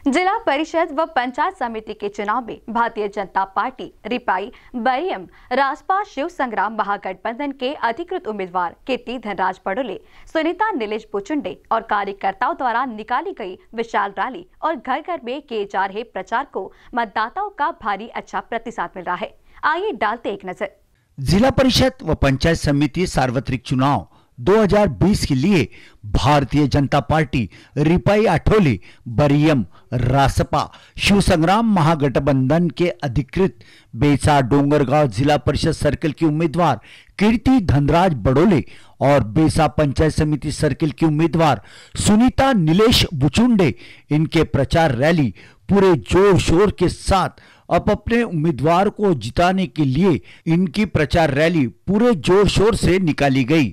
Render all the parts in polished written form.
जिला परिषद व पंचायत समिति के चुनाव में भारतीय जनता पार्टी रिपाई बरियम रासपा शिव संग्राम महागठबंधन के अधिकृत उम्मीदवार कीर्ति धनराज बड़ोले, सुनीता नीलेश बुचुंडे और कार्यकर्ताओं द्वारा निकाली गई विशाल रैली और घर घर में किए जा रहे प्रचार को मतदाताओं का भारी अच्छा प्रतिसाद मिल रहा है। आइए डालते एक नजर। जिला परिषद व पंचायत समिति सार्वत्रिक चुनाव 2020 के लिए भारतीय जनता पार्टी रिपाई आठोली बरियम रासपा शिव संग्राम महागठबंधन के अधिकृत बेसा डोंगरगांव जिला परिषद सर्कल की उम्मीदवार कीर्ति धनराज बड़ोले और बेसा पंचायत समिति सर्कल की उम्मीदवार सुनीता नीलेश बुचुंडे इनके प्रचार रैली पूरे जोर शोर के साथ अपने उम्मीदवार को जिताने के लिए इनकी प्रचार रैली पूरे जोर शोर से निकाली गई।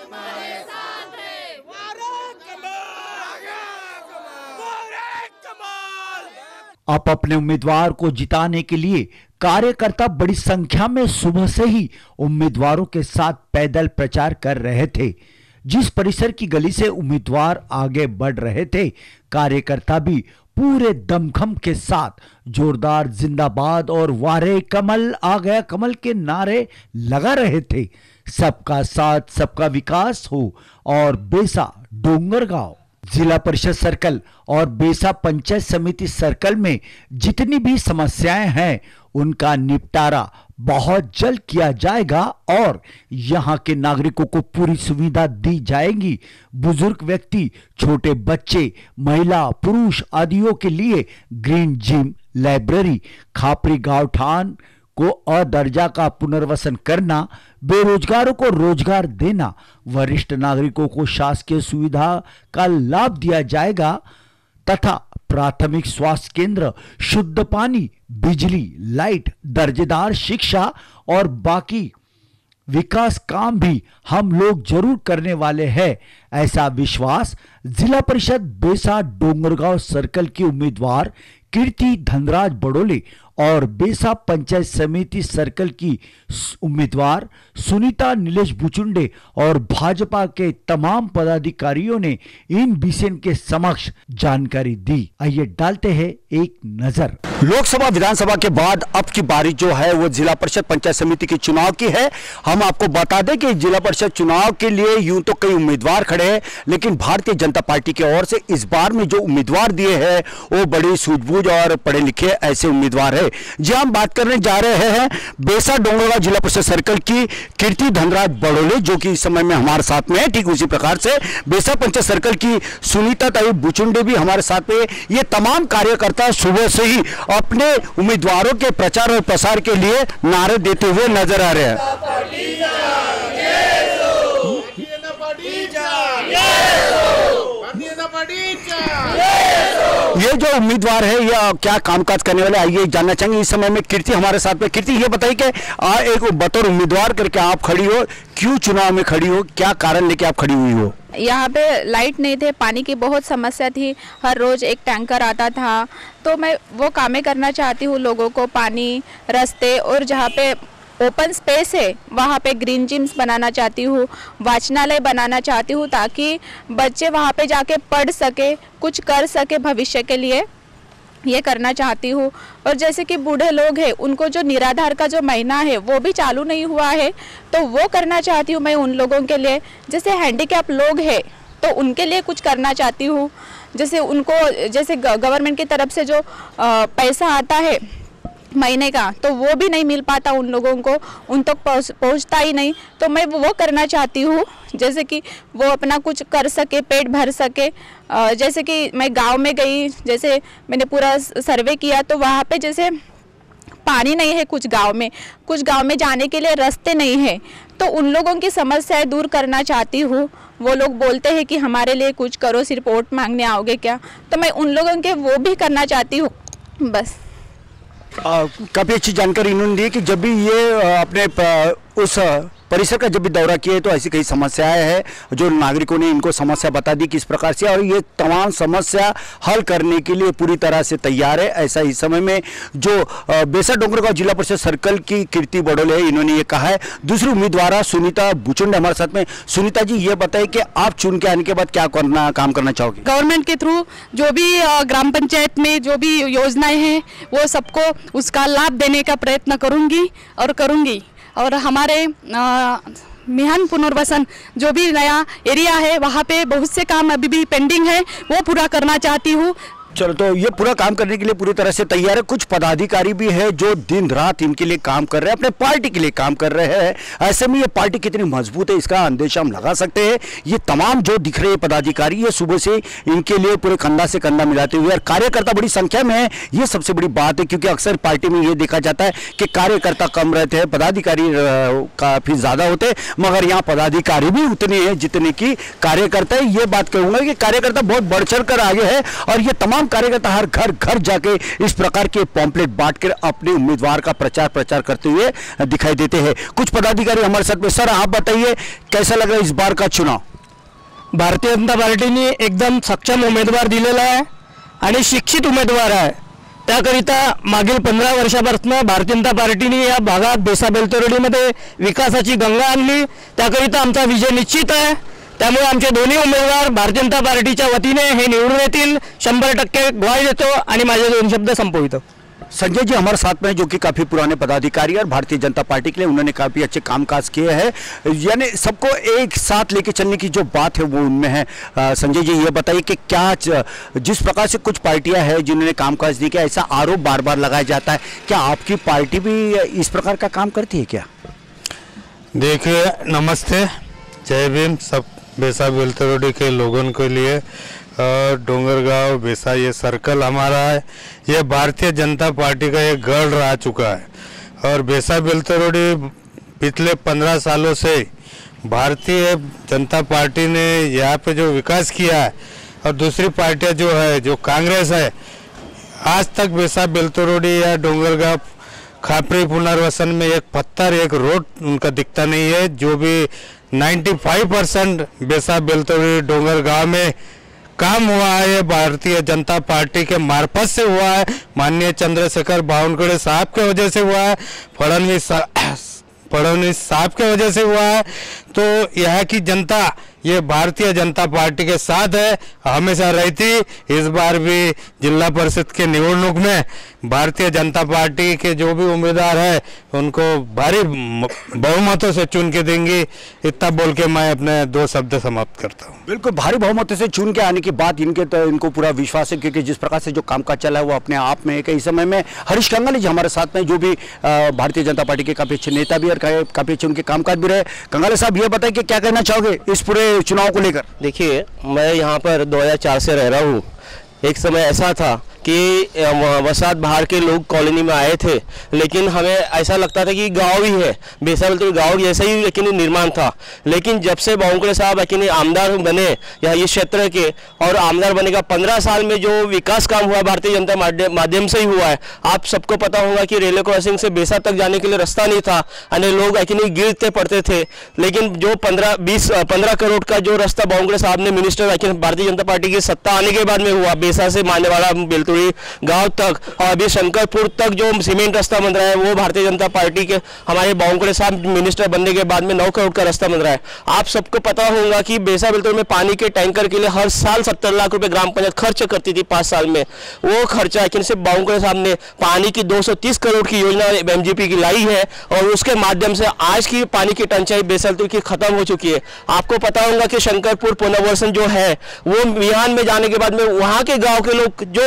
आप अपने उम्मीदवार को जिताने के लिए कार्यकर्ता बड़ी संख्या में सुबह से ही उम्मीदवारों के साथ पैदल प्रचार कर रहे थे। जिस परिसर की गली से उम्मीदवार आगे बढ़ रहे थे, कार्यकर्ता भी पूरे दमखम के साथ जोरदार जिंदाबाद और वारे कमल आ गया कमल के नारे लगा रहे थे। सबका साथ सबका विकास हो और बेसा डोंगरगांव जिला परिषद सर्कल और बेसा पंचायत समिति सर्कल में जितनी भी समस्याएं हैं उनका निपटारा बहुत जल्द किया जाएगा और यहां के नागरिकों को पूरी सुविधा दी जाएगी। बुजुर्ग व्यक्ति, छोटे बच्चे, महिला, पुरुष आदियों के लिए ग्रीन जिम, लाइब्रेरी, खापरी गांवठान को अदर्जा का पुनर्वसन करना, बेरोजगारों को रोजगार देना, वरिष्ठ नागरिकों को शासकीय सुविधा का लाभ दिया जाएगा तथा प्राथमिक स्वास्थ्य केंद्र, शुद्ध पानी, बिजली, लाइट, दर्जेदार शिक्षा और बाकी विकास काम भी हम लोग जरूर करने वाले हैं। ऐसा विश्वास जिला परिषद बेसा डोंगरगांव सर्कल की उम्मीदवार कीर्ति धनराज बड़ोले और बेसा पंचायत समिति सर्कल की उम्मीदवार सुनीता नीलेश बुचुंडे और भाजपा के तमाम पदाधिकारियों ने INBCN के समक्ष जानकारी दी। आइए डालते हैं एक नजर। लोकसभा विधानसभा के बाद अब की बारी जो है वो जिला परिषद पंचायत समिति के चुनाव की है। हम आपको बता दें कि जिला परिषद चुनाव के लिए यूं तो कई उम्मीदवार खड़े हैं, लेकिन भारतीय जनता पार्टी की ओर से इस बार में जो उम्मीदवार दिए हैं वो बड़ी सूझबूझ और पढ़े लिखे ऐसे उम्मीदवार है। जी हम बात करने जा रहे हैं बेसा डोंगरगांव जिला परिषद सर्कल की कीर्ति धनराज बड़ोले, जो कि इस समय में हमारे साथ में है। ठीक उसी प्रकार से बेसा पंचायत सर्कल की सुनीता ताई बुचुंडे भी हमारे साथ में। ये तमाम कार्यकर्ता सुबह से ही अपने उम्मीदवारों के प्रचार और प्रसार के लिए नारे देते हुए नजर आ रहे हैं। ये जो उम्मीदवार है या क्या कामकाज करने वाले, आइए जानना चाहेंगे। इस समय में कीर्ति हमारे साथ में। कीर्ति, ये बताइए कि एक बतौर उम्मीदवार करके आप खड़ी हो, क्यों चुनाव में खड़ी हो, क्या कारण लेके आप खड़ी हुई हो? यहाँ पे लाइट नहीं थे, पानी की बहुत समस्या थी, हर रोज एक टैंकर आता था, तो मैं वो कामें करना चाहती हूँ। लोगों को पानी, रास्ते और जहाँ पे ओपन स्पेस है वहाँ पे ग्रीन जिम्स बनाना चाहती हूँ, वाचनालय बनाना चाहती हूँ ताकि बच्चे वहाँ पे जाके पढ़ सके, कुछ कर सके भविष्य के लिए, ये करना चाहती हूँ। और जैसे कि बूढ़े लोग हैं, उनको जो निराधार का जो महीना है वो भी चालू नहीं हुआ है, तो वो करना चाहती हूँ मैं उन लोगों के लिए। जैसे हैंडीकैप लोग हैं तो उनके लिए कुछ करना चाहती हूँ। जैसे उनको जैसे गवर्नमेंट की तरफ से जो पैसा आता है महीने का, तो वो भी नहीं मिल पाता उन लोगों को, उन तक पहुंचता ही नहीं, तो मैं वो करना चाहती हूँ। जैसे कि वो अपना कुछ कर सके, पेट भर सके। जैसे कि मैं गांव में गई, जैसे मैंने पूरा सर्वे किया, तो वहाँ पे जैसे पानी नहीं है कुछ गांव में जाने के लिए रास्ते नहीं है, तो उन लोगों की समस्याएं दूर करना चाहती हूँ। वो लोग बोलते हैं कि हमारे लिए कुछ करो, सिर्फ वोट मांगने आओगे क्या, तो मैं उन लोगों के वो भी करना चाहती हूँ। बस काफ़ी अच्छी जानकारी इन्होंने दी कि जब भी ये अपने उस परिसर का जब भी दौरा किए तो ऐसी कई समस्याएं हैं जो नागरिकों ने इनको समस्या बता दी किस प्रकार से, और ये तमाम समस्या हल करने के लिए पूरी तरह से तैयार है। ऐसा इस समय में जो बेसा डोंगरगांव जिला परिषद सर्कल की कीर्ति बड़ोले है, इन्होंने ये कहा है। दूसरी उम्मीदवार सुनीता बुचुंडे हमारे साथ में। सुनीता जी, ये बताइए कि आप चुन के आने के बाद क्या काम करना चाहोगे? गवर्नमेंट के थ्रू जो भी ग्राम पंचायत में जो भी योजनाएं हैं वो सबको उसका लाभ देने का प्रयत्न करूंगी और हमारे मिहान पुनर्वसन जो भी नया एरिया है वहाँ पे बहुत से काम अभी भी पेंडिंग है, वो पूरा करना चाहती हूँ। चलो, तो ये पूरा काम करने के लिए पूरी तरह से तैयार है। कुछ पदाधिकारी भी है जो दिन रात इनके लिए काम कर रहे हैं, अपने पार्टी के लिए काम कर रहे हैं। ऐसे में ये पार्टी कितनी मजबूत है इसका अंदेशा हम लगा सकते हैं। ये तमाम जो दिख रहे पदाधिकारी ये सुबह से इनके लिए पूरे कंधा से कंधा मिलाते हुए, और कार्यकर्ता बड़ी संख्या में है, ये सबसे बड़ी बात है। क्योंकि अक्सर पार्टी में ये देखा जाता है कि कार्यकर्ता कम रहते हैं, पदाधिकारी काफी ज्यादा होते हैं, मगर यहाँ पदाधिकारी भी उतने हैं जितने की कार्यकर्ता है। ये बात कहूंगा कि कार्यकर्ता बहुत बढ़ चढ़ कर आगे है, और ये तमाम कार्यकर्ता हर घर घर जाके इस प्रकार के पॉम्पलेट बांटकर अपने उम्मीदवार का प्रचार करते हुए दिखाई देते हैं। कुछ पदाधिकारी हमारे साथ में। सर, आप बताइए कैसा लग रहा है इस बार का चुनाव? भारतीय जनता पार्टीने एकदम सक्षम उमेदवार दिलेला आहे आणि शिक्षित उमेदवार आहे। त्याकरिता मागील 15 वर्षापासून भारतीय जनता पार्टीने या भागात बेसा बेलतरोडीमध्ये विकासाची गंगा आणली। त्याकरिता आमचा विजय निश्चित आहे। त्यामुळे आमचे दोन्ही उमेदवार भारतीय जनता पार्टीच्या वतीने हे निवडून येतील 100% ग्वाही देतो आणि माझे 2 शब्द संपवितो। संजय जी हमारे साथ में जो कि काफी पुराने पदाधिकारी और भारतीय जनता पार्टी के लिए उन्होंने काफी अच्छे कामकाज किए हैं, यानी सबको एक साथ लेके चलने की जो बात है वो उनमें है। संजय जी, ये बताइए कि क्या जिस प्रकार से कुछ पार्टियां हैं जिन्होंने कामकाज नहीं किया, ऐसा आरोप बार बार लगाया जाता है, क्या आपकी पार्टी भी इस प्रकार का काम करती है क्या? देखिए, नमस्ते, जय भीम सब बेसा बेलतरोडी के लोगों के लिए। डोंगरगांव बेसा ये सर्कल हमारा है, ये भारतीय जनता पार्टी का एक गढ़ रह चुका है। और बेसा बेलतरोडी पिछले 15 सालों से भारतीय जनता पार्टी ने यहाँ पे जो विकास किया है, और दूसरी पार्टियाँ जो है, जो कांग्रेस है, आज तक बेसा बेलतरोडी या डोंगरगांव खापरी पुनर्वसन में एक पत्थर एक रोड उनका दिखता नहीं है। जो भी 95% बेसा बेलतरोडी डोंगरगांव में काम हुआ है, ये भारतीय जनता पार्टी के मार्फत से हुआ है। माननीय चंद्रशेखर बावनकुळे साहब के वजह से हुआ है, फडणवीस साहब के वजह से हुआ है। तो यहाँ की जनता ये भारतीय जनता पार्टी के साथ है, हमेशा रहती। इस बार भी जिला परिषद के निवडणूक में भारतीय जनता पार्टी के जो भी उम्मीदवार है उनको भारी बहुमतों से चुन के देंगे। इतना बोल के मैं अपने 2 शब्द समाप्त करता हूँ। बिल्कुल, भारी बहुमत से चुन के आने की बात इनको पूरा विश्वास है, क्योंकि जिस प्रकार से जो कामकाज चला है वो अपने आप में कई समय में हरीश कंगाली जी हमारे साथ में, जो भी भारतीय जनता पार्टी के काफी अच्छे नेता भी और काफी अच्छे उनके कामकाज भी रहे। कंगाली साहब, ये बताइए कि क्या कहना चाहोगे इस पूरे चुनाव को लेकर? देखिए, मैं यहाँ पर 2004 से रह रहा हूँ। एक समय ऐसा था कि वसात बाहर के लोग कॉलोनी में आए थे, लेकिन हमें ऐसा लगता था कि गांव ही है, बेसा बेलतरोडी गांव जैसा ही लेकिन निर्माण था। लेकिन जब से बावनकुळे साहब लेकिन आमदार बने या इस क्षेत्र के, और आमदार बने का 15 साल में जो विकास काम हुआ भारतीय जनता माध्यम से ही हुआ है। आप सबको पता होगा कि रेलवे क्रॉसिंग से बेसा तक जाने के लिए रास्ता नहीं था, अन्य लोग लेकिन गिरते पड़ते थे। लेकिन जो 15 करोड़ का जो रास्ता बावनकुळे साहब ने मिनिस्टर भारतीय जनता पार्टी की सत्ता आने के बाद में हुआ, बेसा से मानेवाड़ा बेलतरोडी गांव तक, और अभी शंकरपुर तक जो सीमेंट रास्ता बन रहा है वो भारतीय जनता पार्टी के हमारे बावनकुळे साहब मिनिस्टर बनने के बाद में 9 करोड़ का रास्ता बन रहा है। आप सबको पता होगा कि बेसा बेलतरोडी में पानी के टैंकर के लिए हर साल 70 लाख रुपए ग्राम पंचायत खर्च करती थी 5 साल में। वो खर्चा लेकिन सिर्फ बावनकुळे साहब ने पानी की 230 करोड़ की योजना MGP की लाई है, और उसके माध्यम से आज की पानी की टंचाई बेसा बेलतरोडी की खत्म हो चुकी है। आपको पता होगा कि शंकरपुर पुनर्वसन जो है वो मिहान में जाने के बाद में वहाँ के गाँव के लोग जो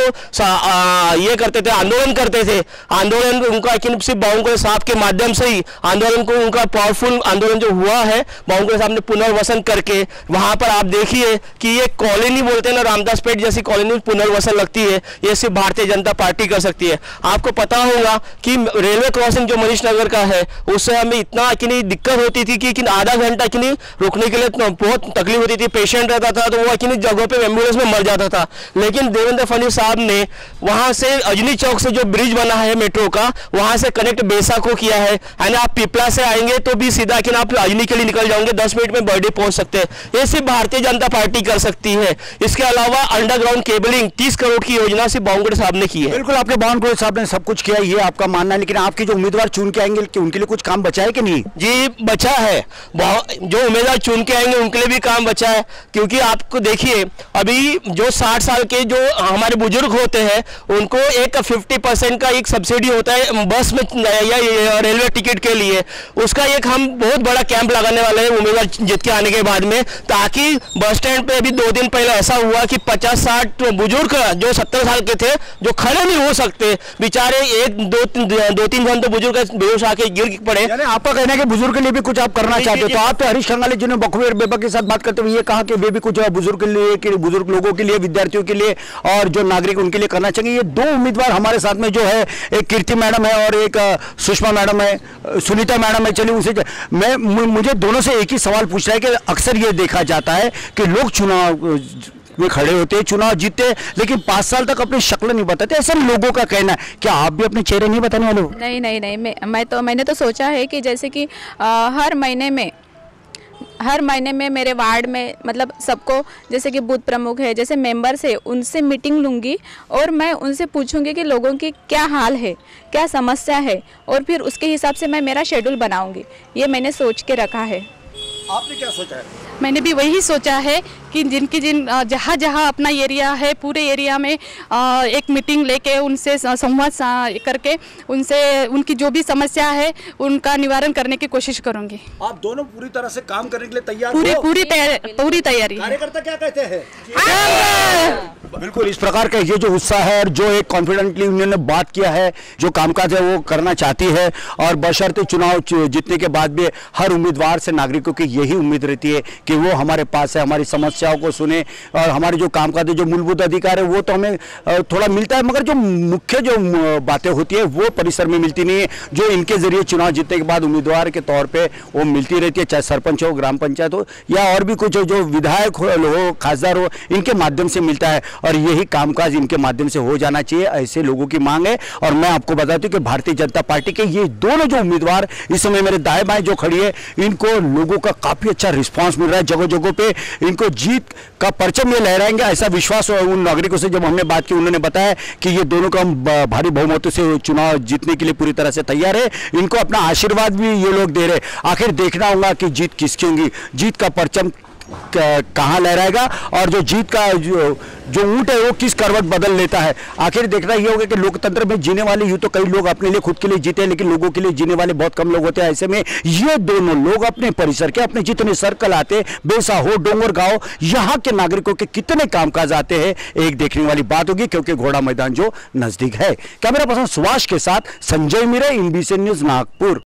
ये करते थे, आंदोलन करते थे, आंदोलन उनका सिर्फ बावनकुळे साहब के माध्यम से ही आंदोलन को उनका पावरफुल आंदोलन जो हुआ है, बावनकुळे साहब ने पुनर्वसन करके वहां पर आप देखिए कि ये कॉलोनी बोलते हैं ना, रामदास पेट जैसी कॉलोनी पुनर्वसन लगती है, ये सिर्फ भारतीय जनता पार्टी कर सकती है। आपको पता होगा कि रेलवे क्रॉसिंग जो मनीष नगर का है उससे हमें इतना कि दिक्कत होती थी कि आधा घंटा कि रुकने के लिए बहुत तकलीफ होती थी। पेशेंट रहता था तो वो जगहों पे एम्बुलेंस में मर जाता था। लेकिन देवेंद्र फडणवीस साहब ने वहां से अजनी चौक से जो ब्रिज बना है मेट्रो का, वहां से कनेक्ट बेसा को किया है, यानी आप पिपला से आएंगे तो भी सीधा कि आप अजनी के लिए निकल जाओगे, 10 मिनट में बर्डे पहुंच सकते हैं। ये सिर्फ भारतीय जनता पार्टी कर सकती है। इसके अलावा अंडरग्राउंड केबलिंग 30 करोड़ की योजना सिर्फ बावनकुड़े साहब ने की है। बिल्कुल, आपके बावनकुड़े साहब ने सब कुछ किया, ये आपका मानना है, लेकिन आपके जो उम्मीदवार चुन के आएंगे कि उनके लिए कुछ काम बचा है कि नहीं? जी बचा है, जो उम्मीदवार चुन के आएंगे उनके लिए भी काम बचा है, क्योंकि आपको देखिए अभी जो 60 साल के जो हमारे बुजुर्ग होते हैं उनको एक 50% का एक सब्सिडी होता है बस में या रेलवे टिकट के लिए, उसका एक हम बहुत बड़ा कैंप लगाने वाले हैं उम्मीदवार जीत के आने के बाद में, ताकि बस स्टैंड पे अभी 2 दिन पहले ऐसा हुआ कि 50-60 बुजुर्ग जो 70 साल के थे जो खड़े नहीं हो सकते बेचारे, 1-2-3 जन तो बुजुर्ग बेहोश आके गिर पड़े। यानी आपका कहना है कि बुजुर्ग के लिए भी कुछ आप करना चाहते हो, तो आप तो हरीश खंगाले जिन्होंने बखूबी बेबा के साथ बात करते हुए ये कहा कि वे भी कुछ बुजुर्ग के लिए, बुजुर्ग लोगों के लिए, विद्यार्थियों के लिए और जो नागरिक उनके लिए करना चाहिए। ये 2 उम्मीदवार हमारे साथ में जो है, एक कीर्ति मैडम है और एक सुषमा मैडम है, सुनीता मैडम है। चलिए उनसे मुझे दोनों से एक ही सवाल पूछना है कि अक्सर ये देखा जाता है कि लोग चुनाव में खड़े होते हैं, चुनाव जीतते हैं, लेकिन 5 साल तक अपनी शक्ल नहीं बताते, ऐसा लोगों का कहना है। क्या आप भी अपने चेहरे नहीं बताने वाले हो? नहीं, मैंने तो सोचा है कि जैसे कि हर महीने में मेरे वार्ड में मतलब सबको, जैसे कि बूथ प्रमुख है, जैसे मेंबर्स है, उनसे मीटिंग लूँगी और मैं उनसे पूछूंगी कि लोगों की क्या हाल है, क्या समस्या है, और फिर उसके हिसाब से मैं मेरा शेड्यूल बनाऊंगी। ये मैंने सोच के रखा है। आपने क्या सोचा है? मैंने भी वही सोचा है कि जहाँ जहाँ अपना एरिया है पूरे एरिया में एक मीटिंग लेके उनसे संवाद करके उनसे उनकी जो भी समस्या है उनका निवारण करने की कोशिश करूंगी। आप दोनों पूरी तरह से काम करने के लिए तैयार हो? पूरी तैयारी। कार्यकर्ता क्या कहते हैं? बिल्कुल, इस प्रकार का ये जो उत्साह है और जो एक कॉन्फिडेंटली उन्होंने बात किया है, जो कामकाज है वो करना चाहती है, और बशर्ते चुनाव जीतने के बाद भी हर उम्मीदवार से नागरिकों की यही उम्मीद रहती है कि वो हमारे पास है, हमारी समस्याओं को सुने, और हमारे जो कामकाज जो मूलभूत अधिकार है वो तो हमें थोड़ा मिलता है, मगर जो मुख्य जो बातें होती है वो परिसर में मिलती नहीं है, जो इनके जरिए चुनाव जीतने के बाद उम्मीदवार के तौर पर वो मिलती रहती है, चाहे सरपंच हो, ग्राम पंचायत हो, या और भी कुछ जो विधायक हो, खासदार हो, इनके माध्यम से मिलता है, और यही कामकाज इनके माध्यम से हो जाना चाहिए, ऐसे लोगों की मांग है। और मैं आपको बताती हूँ कि भारतीय जनता पार्टी के ये दोनों जो उम्मीदवार इस समय मेरे दाएं बाएं जो खड़ी है, इनको लोगों का काफी अच्छा रिस्पांस मिल रहा है, जगह जगह पे इनको जीत का परचम ये लहराएंगे, ऐसा विश्वास उन नागरिकों से जब हमने बात की, उन्होंने बताया कि ये दोनों का भारी बहुमतों से चुनाव जीतने के लिए पूरी तरह से तैयार है, इनको अपना आशीर्वाद भी ये लोग दे रहे। आखिर देखना होगा कि जीत किसकी होगी, जीत का परचम कहां लहराएगा, और जो जीत का जो ऊंट है वो किस करवट बदल लेता है। आखिर देखना ये होगा कि लोकतंत्र में जीने वाले यूं तो कई लोग अपने लिए खुद के लिए जीते हैं, लेकिन लोगों के लिए जीने वाले बहुत कम लोग होते हैं। ऐसे में ये दोनों लोग अपने परिसर के, अपने जितने सर्कल आते, बेसा हो, डोंगर गांव, यहाँ के नागरिकों के कितने कामकाज आते हैं, एक देखने वाली बात होगी, क्योंकि घोड़ा मैदान जो नजदीक है। कैमरा पर्सन सुभाष के साथ संजय मीरा, INBCN न्यूज नागपुर।